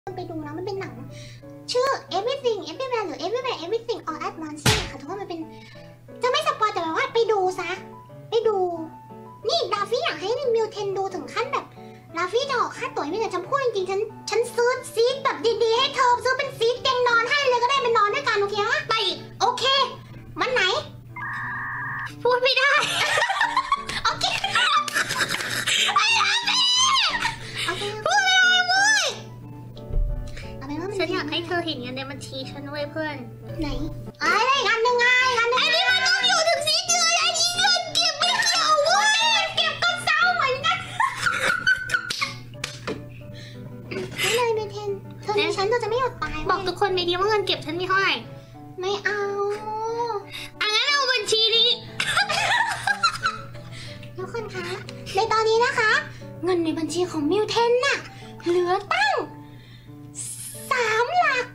ไปดูนะมันเป็นหนังชื่อ Everything Everywhere หรือ Everywhere Everything All at Once ค่ะทุกคนมันเป็นจะไม่สปอยแต่ว่าไปดูซะไปดูนี่ดาฟี่อยากให้มิวเทนดูถึงขั้นแบบดาฟี่จะออกค่าตั๋วไม่แต่ฉันพูดจริงๆฉันซื้อซีทแบบดีๆให้เธอซื้อเป็นซีทเตียงนอนให้เลยก็ได้เป็นนอนด้วยกันโอเคไหมไปโอเคมันไหนพูดไม่ได้โอเคไอ้ดาฟี่พูดไม่ได้เว้ยฉันอยากให้เธอเห็นเงินในบัญชีฉันด้วยเพื่อนไหนอะไรกันยังไงกันไอ้นี่มันต้องอยู่ถึง4 เดือนไอ้นี่เงินเก็บไม่เกี่ยวเว้ยเก็บก็เศร้าเหมือนกันไม่เลยเมเทนเธอฉันเธอจะไม่อดตายบอกทุกคนไม่ดีว่าเงินเก็บฉันมีเท่าไหร่ไม่เอางั้นเอาบัญชีนี้ทุกคนคะในตอนนี้นะคะเงินในบัญชีของมิวเทนน่ะเหลือตั้ง3 หลัก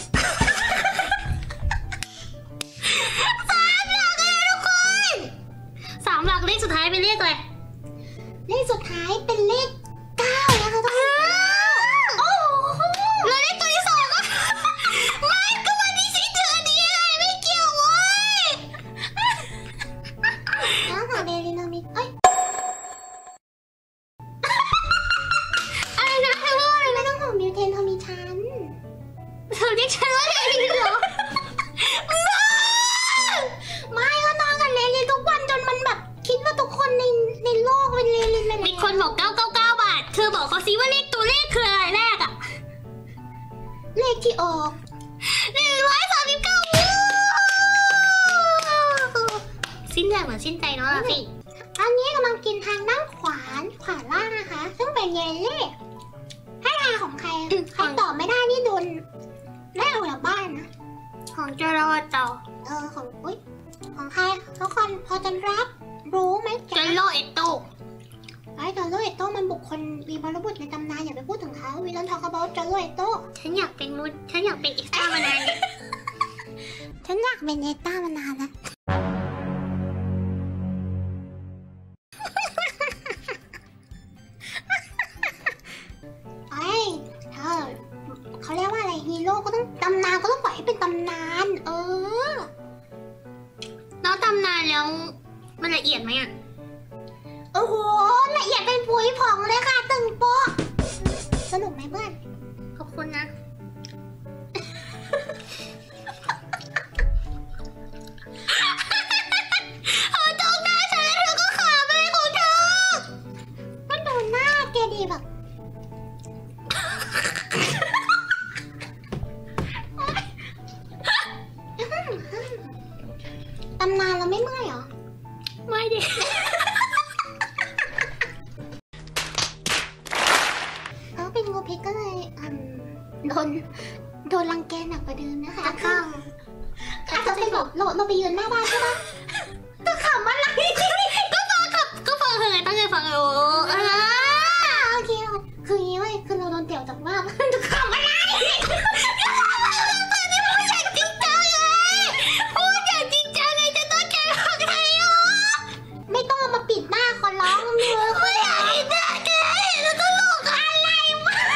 เลยทุกคน3 หลักเลขสุดท้ายเป็นเลขอะไรเลขสุดท้ายเป็นเลข9นะคะทุกคนโอ้โหแล้วเลขตัวที่2ก็ไม่ก็วันที่4 เดือนนี้อะไรไม่เกี่ยวเว้ยแล้วค่ะเดลินามิเอ้ยอะไรนะเธอว่าอะไรไม่ต้องห่วงมิวเทนเธอมีฉันเธอเรียกฉันว่าเลลินเหรอไม่ก็นอนกับเลลินทุกวันจนมันแบบคิดว่าทุกคนในโลกเป็นเลลินเลยมีคนบอก999 บาทเธอบอกเขาซิว่าเลขตัวเลขคืออะไรแรกอะเลขที่ออก139สิ้นใจเหมือนสิ้นใจเนาะสิอันนี้กำลังกินทางด้านขวาล่างนะคะซึ่งเป็นเยลลี่ให้ทายของใครตอบไม่ได้นี่โดนไล่ออกจากบ้านนะของจรวดต่อของใครทุกคนพอจะรู้ไหมจโรเอโต้จโรเอโต้มันบุคคลวีรบุรุษในตำนานอย่าไปพูดถึงเขาวีรันทอกaboutจโรเอโต้ฉันอยากเป็นเอสต้ามานานฉันอยากเป็นเอสต้ามานานแล้วเขาเรียกว่าอะไรฮีโร่ก็ต้องตำนานก็ต้องปล่อยให้เป็นตำนานแล้วตำนานแล้วมันละเอียดไหมอ่ะโอ้โหละเอียดเป็นผุยผงเลยค่ะตึงโป๊ะสนุกไหมเพื่อนขอบคุณนะโดนหน้าฉันแล้วเธอก็ขาไปของเธอมันโดนหน้าแกดีแบบตำนานเราไม่เมื่อยเหรอไม่ดิเป็นงูพิษก็เลยโดนรังแกหนักกว่าเดิมนะคะอาจจะเป็นแบบเราไปยืนหน้าบ้านใช่ปะก็ขำอะไรก็ฟังเธอไงตั้งใจฟังโอเคคืออย่างนี้เว้ยคือเราโดนเตี่ยวจากบ้านจะขำอะไรไม่ต้องมาปิดหน้าคนร้องมือไม่อยากปิดหน้าแกแล้วก็หลอกอะไรวะ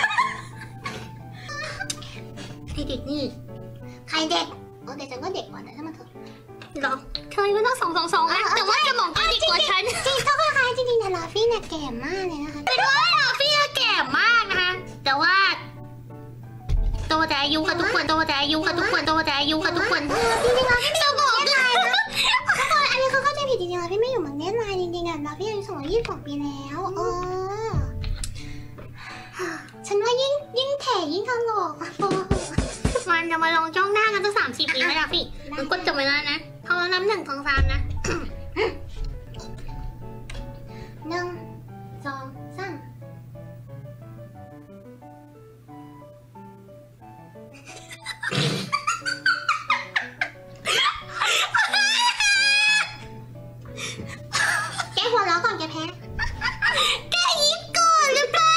ไอเด็กนี่ใครเด็กแต่ฉันก็เด็กกว่าแต่ถ้ามันเถอะหรอเธอมันต้อง2อะแต่ว่าจะมองก็เด็กกว่าฉันจริงก็คล้ายๆจริงๆแต่ลาฟี่เนี่ยแก่มากเลยนะคะเป็นว่าลาฟี่แก่มากนะคะแต่ว่าโตแต่อายุค่ะทุกคนโตแต่อายุค่ะทุกคนโตแต่อายุค่ะทุกคนจริงๆลาฟี่จะบอกเลยทุกคนอันนี้คือเข้าใจผิดจริงๆลาฟี่ไม่อยู่เมืองเนธไลน์จริงๆอ่ะลาฟี่อายุ22 ปีแล้วฉันว่ายิ่งแถ่ยิ่งทะลอกมันจะมาลองจ้องหน้ากันตั้ง30 ปีไหมล่ะพี่มันกดจบไปแล้วนะเขานับ1 2 3นะ1 2 3แกหัวเราะก่อนแกแพ้แกยิ้มก่อนหรือเปล่า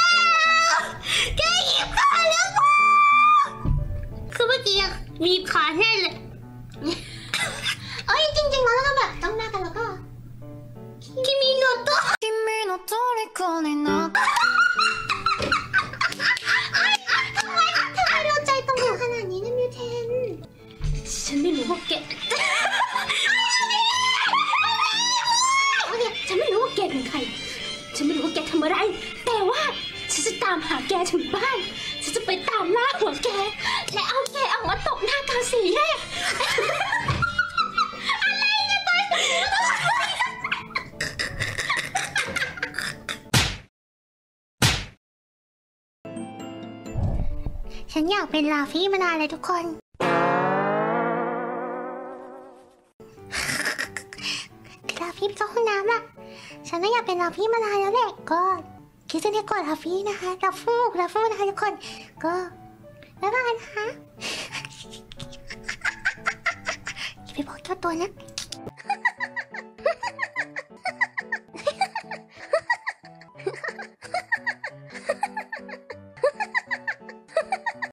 คือเมื่อกี้บีบขาแน่เลยจริงๆแล้วก็แบบต้องหน้ากันแล้วก็คิมิโนโตะทำไมหัวแกและเอาแกออกมาตบหน้ากลางสี่แยกอะไรเนี่ยตายฉันอยากเป็นลาฟี่มานานเลยทุกคนลาฟี่ไปเข้าห้องน้ำละฉันไม่อยากเป็นลาฟี่มานานแล้วแหละก็คิดจะเรียกก่อนลาฟี่นะคะลาฟูนะคะทุกคนก็บ๊ายบายนะคะอย่าไปบอกเจ้าตัวนะ